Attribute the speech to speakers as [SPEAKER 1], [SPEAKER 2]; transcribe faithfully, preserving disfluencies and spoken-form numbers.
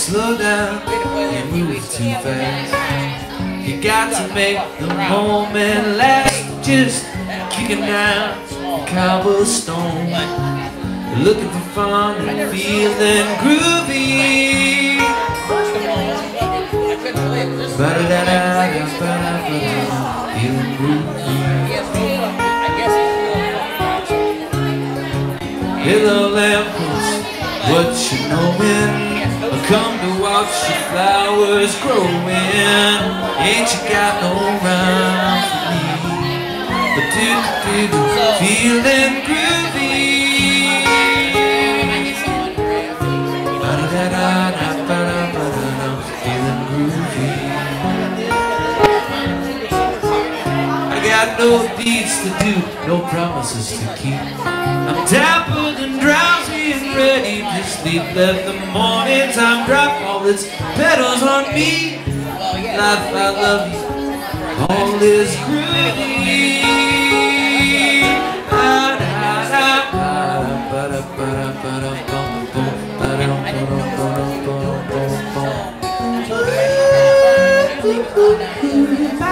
[SPEAKER 1] slow down, you move too fast. You got to make the moment last. Just kicking down cobblestone, looking for fun and feeling groovy. Ba-da-da-da-da-ba-da-ba-da, feeling groovy. Hello lamppost, what you knowin'? I come to watch your flowers growin'. Ain't you got no rhyme for me? But do do do, feeling groovy. Ba da da da da ba da ba da da, feeling groovy. I got no deeds to do, no promises to keep. I'm dappled and drowsy and ready to sleep. Let the morning time drop all its petals on me. Life, I love you, all is groovy. Ba